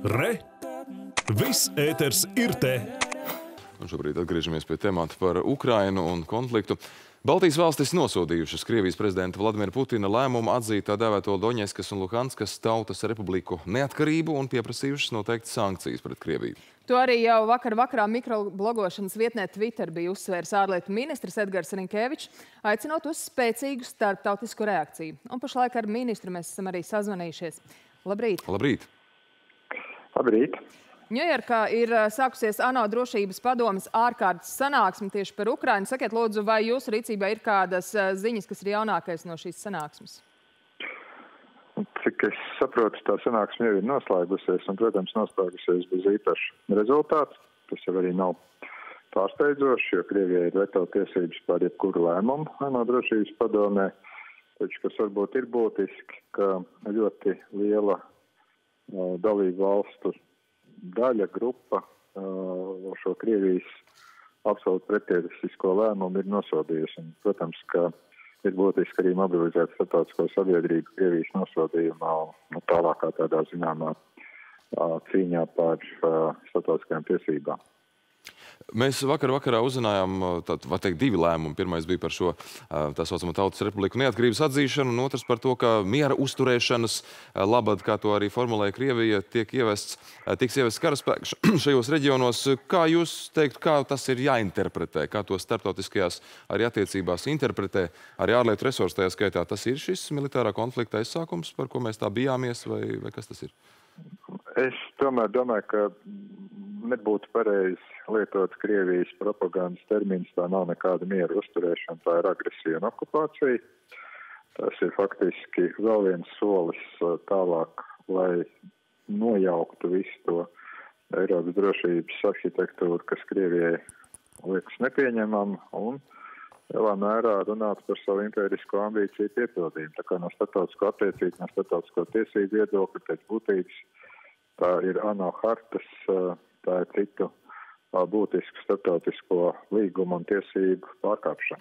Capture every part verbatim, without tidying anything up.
Re! Viss ēters ir te! Un šobrīd atgriežamies pie temata par Ukrainu un konfliktu. Baltijas valstis nosodījušas Krievijas prezidenta Vladimira Putina lēmumu atzīt tā dēvēto Doņetskas un Luhanskas tautas republiku neatkarību un pieprasījušas noteikti sankcijas pret Krieviju. To arī jau vakar vakarā mikroblogošanas vietnē Twitter bija uzsvērs ārlietu ministrs Edgars Rinkevičs, aicinot uz spēcīgu starptautisku reakciju. Un pašlaik ar ministru mēs esam arī sazvanījušies. Labrīt! Labrīt! Labrīt! Ņujorkā ir sākusies ANO drošības padomes ārkārtas sanāksme tieši par Ukrainu. Sakiet, lūdzu, vai jūsu rīcībā ir kādas ziņas, kas ir jaunākais no šīs sanāksmes? Cik es saprotu, tā sanāksme jau ir noslēgusies un, protams, noslēgusies bez īpaša rezultāta. Tas jau arī nav pārsteidzoši, jo Krievijai ir veto tiesības par jebkuru lēmumu ANO drošības padomē. Taču, kas varbūt ir būtiski, ka ļoti liela uh, dalību valstu daļa grupa uh, šo Krievijas absolūti pretierasisko lēmumu ir nosodījusi. Un, protams, ka ir būtiski arī mobilizēt starptautisko sabiedrību Krievijas nosodījumā un tālākā tādā zināmā uh, cīņā par uh, starptautiskajām tiesībām. Mēs vakar vakarā uzzinājām, tad, var teikt, divi lēmumi. Pirmais bija par šo tā saucamo Tautas Republiku neatkarības atzīšanu, un otrs par to, ka miera uzturēšanas labad, kā to arī formulēja Krievija, tiek ievests, tiks ievests karaspēks šajos reģionos. Kā jūs teiktu, kā tas ir jāinterpretē, kā to starptautiskajās arī attiecībās interpretē, arī ārlietu resursu tajā skaitā? Tas ir šis militārā konflikta aizsākums, par ko mēs tā bijāmies, vai, vai kas tas ir? Es tomēr domāju, ka nebūtu pareizi lietot Krievijas propagandas termins, tā nav nekāda miera uzturēšana, tā ir agresija un okupācija. Tas ir faktiski vēl viens solis tālāk, lai nojauktu visu to Eiropas drošības arhitektūru, kas Krievijai liekas nepieņemama, un lielā mērā runāt par savu impērisko ambīciju piepildījumu. Tā kā no starptautisko attiecību, no starptautisko tiesību viedokļa pēc būtības, tā ir ANO hartas, tā ir citu būtisku starptautisko līgumu un tiesību pārkāpšanu.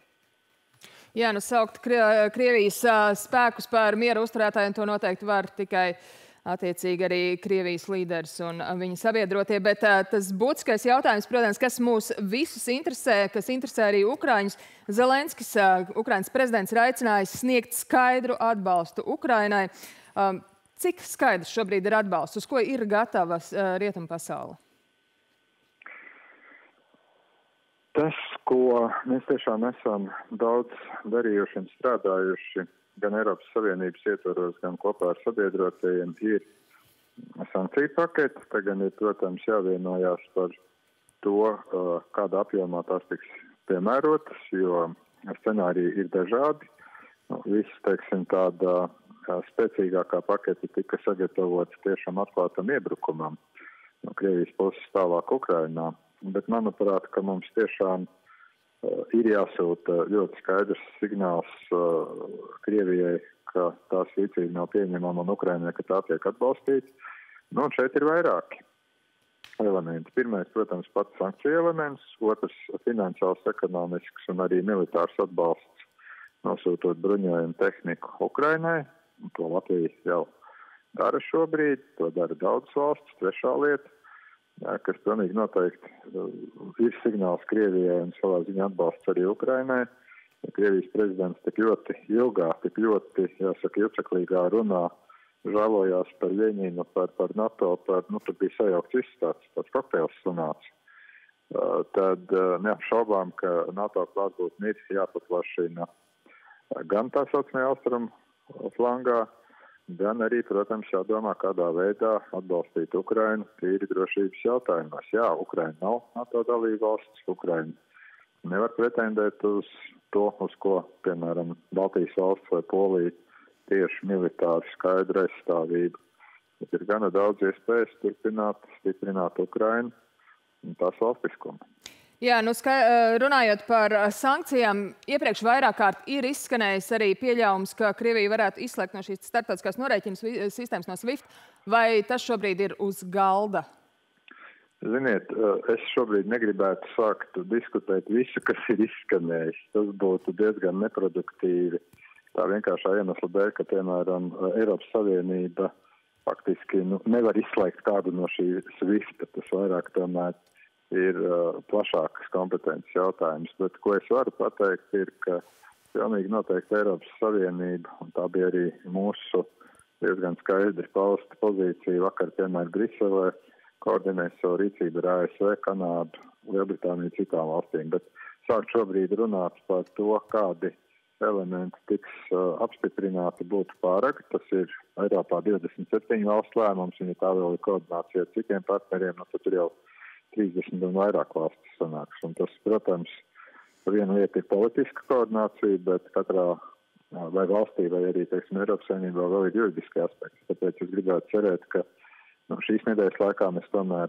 Jā, nu saukt Krievijas spēkus par miera uzturētājiem, to noteikti var tikai attiecīgi arī Krievijas līderis un viņa sabiedrotie, bet tas būtiskais jautājums, protams, kas mūs visus interesē, kas interesē arī Ukraiņus. Zelenskis, Ukrainas prezidents, ir aicinājis sniegt skaidru atbalstu Ukrainai. Cik skaidrs šobrīd ir atbalsts? Uz ko ir gatavas rietumu pasaule? Tas, ko mēs tiešām esam daudz darījuši un strādājuši gan Eiropas Savienības ietvaros, gan kopā ar sabiedrotajiem, ir sankciju pakete. Tagad ir, protams, jāvienojās par to, kādā apjomā tās tiks piemērotas, jo scenāriji ir dažādi. Nu, viss, teiksim, tāda spēcīgākā pakete tika sagatavots tiešām atklātam iebrukumam no Krievijas puses tālāk Ukrainā. Bet, manuprāt, ka mums tiešām uh, ir jāsūta ļoti skaidrs signāls uh, Krievijai, ka tās rīcība nav pieņemama un Ukrainai, ka tā tiek atbalstīta. Nu, un šeit ir vairāki elementi. Pirmais, protams, pats sankciju elements, otrs finansiāls, ekonomisks un arī militārs atbalsts, nosūtot bruņojumu tehniku Ukrainai. To Latvija jau dara šobrīd, to dara daudzas valstis. Trešā lieta, jā, kas pilnīgi noteikti ir signāls Krievijai un savā ziņā atbalsts arī Ukrainai. Krievijas prezidents tik ļoti ilgā, tik ļoti, jāsaka, juceklīgā runā žēlojās par Ļeņinu, par, par NATO, par, nu, tur bija sajaukts viss tāds, tāds kokteils sunāts. Uh, tad uh, neapšaubām, ka NATO klātbūtne ir jāpaplašina gan tā saucamajā austrumu flangā, gan arī, protams, jādomā, kādā veidā atbalstīt Ukrainu tīri drošības jautājumos. Jā, Ukraina nav NATO dalībvalsts, Ukraina nevar pretendēt uz to, uz ko, piemēram, Baltijas valsts vai Polija tieši militāri skaidra aizstāvība. Bet ir gana daudz iespējas turpināt, stiprināt Ukrainu un tās valstiskumu. Jā, nu runājot par sankcijām, iepriekš vairāk kārt ir izskanējis arī pieļaujums, ka Krievija varētu izslēgt no šīs starptautiskās norēķinu sistēmas no SWIFT. Vai tas šobrīd ir uz galda? Ziniet, es šobrīd negribētu sākt diskutēt visu, kas ir izskanējis. Tas būtu diezgan neproduktīvi. Tā vienkāršā iemesla dēļ, ka, piemēram, Eiropas Savienība faktiski nu, nevar izslēgt kādu no šī svifta. Tas vairāk tomēr ir uh, plašākas kompetences jautājums. Bet ko es varu pateikt, ir, ka pilnīgi noteikti Eiropas Savienība, un tā bija arī mūsu diezgan skaidri pausta pozīcija vakar, piemēram, Briselē, koordinēs savu rīcību ar A S V, Kanādu, Lielbritāniju, citām valstīm. Bet sāk šobrīd runāt par to, kādi elementi tiks uh, apstiprināti, būtu pārāk. Tas ir Eiropā divdesmit septiņu valstu lēmums, un ja tā vēl ir koordinācija ar citiem partneriem, nu, tad tur jau trīsdesmit un vairāk valstis sanāks. Un tas, protams, viena lieta ir politiska koordinācija, bet katrā vai valstī, vai arī, teiksim, Eiropas Savienībā vēl ir juridiski aspekti. Tāpēc es gribētu cerēt, ka nu, šīs nedēļas laikā mēs tomēr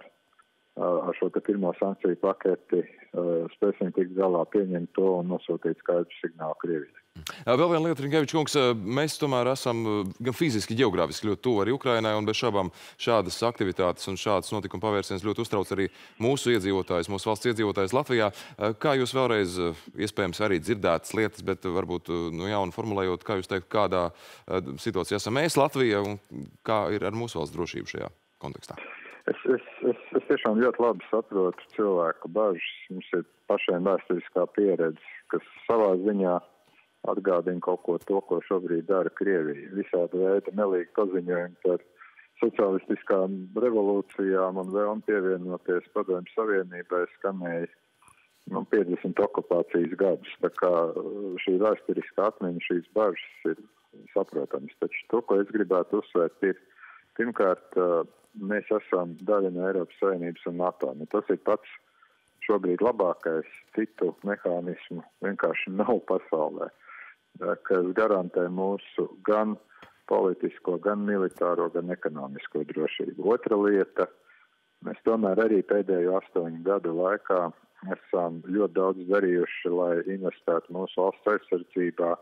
ar šo te pirmo sankciju paketi uh, spēsim tikt galā, pieņemt to un nosūtīt skaidru signālu Krievijai. Vēl viena lieta, Rinkevičs kungs, mēs tomēr esam gan fiziski, geogrāfiski ļoti tuvu arī Ukrainai, un bez šābām šādas aktivitātes un šādas notikuma pavērsiens ļoti uztrauc arī mūsu iedzīvotājus, mūsu valsts iedzīvotājus Latvijā. Kā jūs vēlreiz, iespējams, arī dzirdētas lietas, bet varbūt nu, jauni formulējot, kā jūs teikt, kādā situācijā esam mēs Latvija un kā ir ar mūsu valsts drošību šajā kontekstā? Es, es, es, es tiešām ļoti labi saprotu cilvēku bažas. Mums ir pašiem vēsturiskā pieredze, kas savā ziņā atgādina kaut ko to, ko šobrīd dara Krievija. Visāda veida melīgi paziņojumi par socialistiskām revolūcijām un vēlmi pievienoties Padomju Savienībai skanēja nu, piecdesmit okupācijas gadus. Tā kā šī vēsturiskā atmiņa, šīs bažas ir saprotams. Taču to, ko es gribētu uzsvērt, ir pirmkārt, mēs esam daļa no Eiropas Savienības un NATO. Nu, tas ir pats šobrīd labākais, citu mehānismu vienkārši nav pasaulē, kas garantē mūsu gan politisko, gan militāro, gan ekonomisko drošību. Otra lieta, mēs tomēr arī pēdējo astoņu gadu laikā esam ļoti daudz darījuši, lai investētu mūsu valsts aizsardzībā.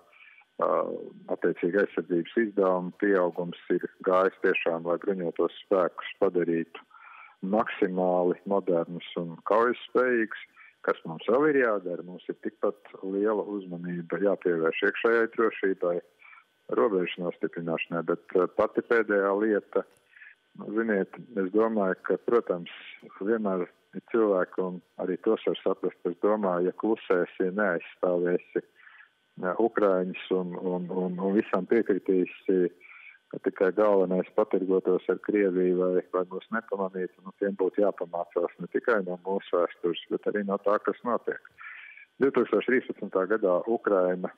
Attiecīgi aizsardzības izdevumu pieaugums ir gājis tiešām, lai bruņotos spēkus padarītu maksimāli modernus un kaujas spējīgus, kas mums vēl ir jādara. Mums ir tikpat liela uzmanība jāpievērš iekšējai drošībai, robežu nostiprināšanai, bet pati pēdējā lieta, nu, ziniet, es domāju, ka, protams, vienmēr ir cilvēki, un arī tos var saprast, es domāju, ja klusēsi, neaizstāvēsi Ukraiņus un, un, un, un visam piekritīsi, ka tikai galvenais patirgotos ar Krieviju vai, vai mūs nepamanītu, nu tiem būtu jāpamācās ne tikai no mūsu vēstures, bet arī no tā, kas notiek. divi tūkstoši trīspadsmitā gadā Ukraina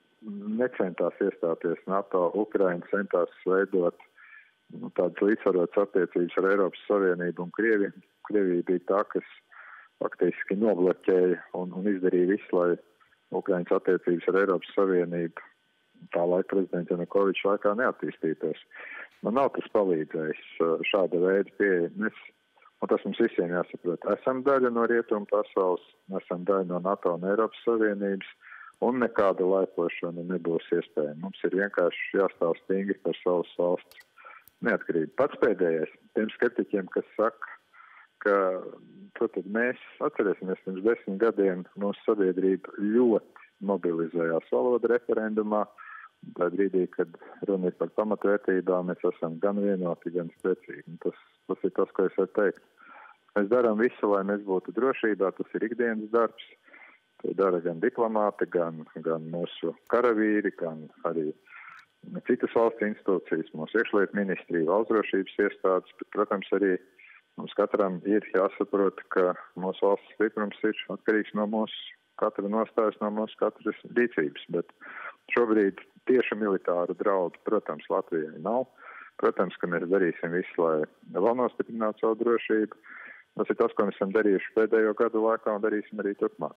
necentās iestāties NATO, Ukraina centās veidot nu, tādas līdzsvarotas attiecības ar Eiropas Savienību un Krieviju. Krievija bija tā, kas faktiski nobloķēja un, un izdarīja visu, lai Ukrainas attiecības ar Eiropas Savienību tā laika prezidenta Janukoviča laikā neattīstītos. Man nav tas palīdzējis šāda veida pieeja. Mēs, un tas mums visiem jāsaprot, esam daļa no rietumu pasaules, esam daļa no NATO un Eiropas Savienības, un nekāda laipošana nebūs iespējama. Mums ir vienkārši jāstāv stingri par savas valsts neatkarību. Pats pēdējais, tiem skeptiķiem, kas saka, ka tad mēs atcerēsimies, pirms desmit gadiem mūsu sabiedrība ļoti mobilizējās valoda referendumā. Tā brīdī, kad runa ir par pamatvērtībām, mēs esam gan vienoti, gan spēcīgi. Tas, tas ir tas, ko es varu teikt. Mēs darām visu, lai mēs būtu drošībā, tas ir ikdienas darbs. To dara gan diplomāti, gan, gan mūsu karavīri, gan arī citas valsts institūcijas, mūsu iekšlietu ministrija, valsts drošības iestādes, bet, protams, arī mums katram ir jāsaprot, ka mūsu valsts stiprums ir atkarīgs no mūsu katra nostājas, no mūsu katras rīcības. Bet šobrīd tieši militāru draudu, protams, Latvijai nav. Protams, ka mēs darīsim visu, lai vēl nostiprinātu savu drošību. Tas ir tas, ko mēs esam darījuši pēdējo gadu laikā un darīsim arī turpmāk.